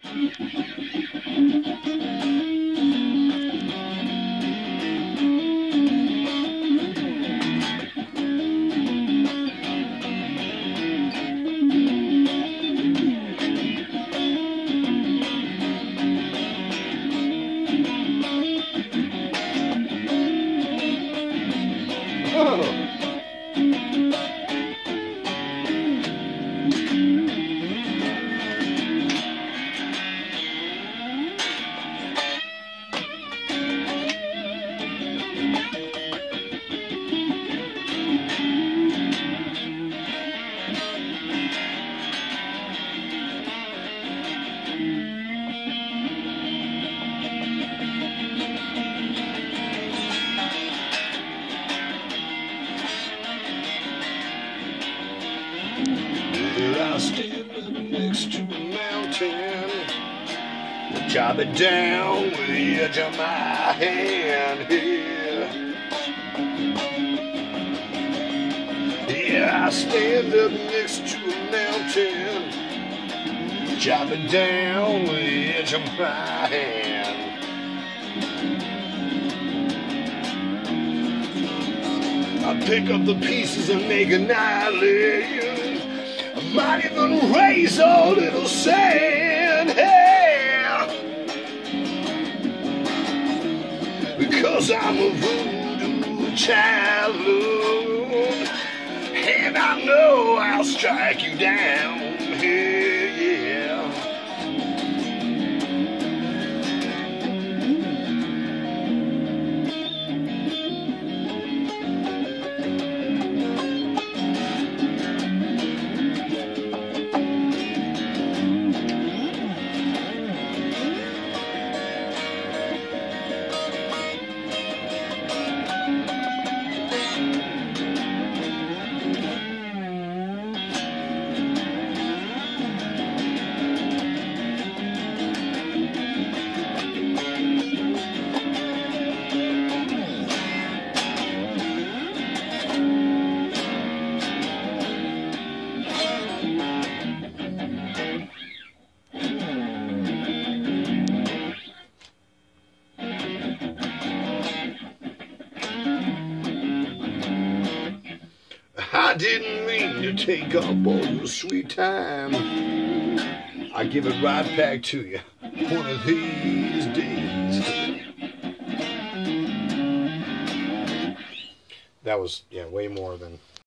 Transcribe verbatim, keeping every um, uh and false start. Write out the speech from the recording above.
I stand up next to a mountain, chop it down with the edge of my hand. Yeah, yeah, I stand up next to a mountain, chop it down with the edge of my hand. I pick up the pieces and make an island. I might even raise a little sand, hey, because I'm a voodoo child, and I know I'll strike you down, hey, yeah. I didn't mean to take up all your sweet time. I give it right back to you one of these days. That was, yeah, way more than